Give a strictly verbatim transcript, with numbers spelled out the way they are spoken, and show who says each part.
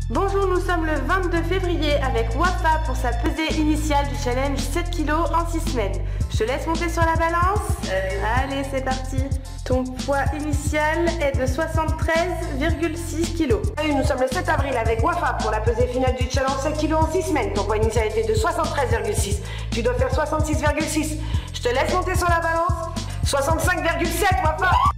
Speaker 1: Bonjour, nous sommes le vingt-deux février avec Wafa pour sa pesée initiale du challenge sept kilos en six semaines. Je te laisse monter sur la balance. Allez, Allez c'est parti. Ton poids initial est de soixante-treize virgule six kilos.
Speaker 2: Nous sommes le sept avril avec Wafa pour la pesée finale du challenge sept kilos en six semaines. Ton poids initial était de soixante-treize virgule six. Tu dois faire soixante-six virgule six. Je te laisse monter sur la balance. soixante-cinq virgule sept, Wafa.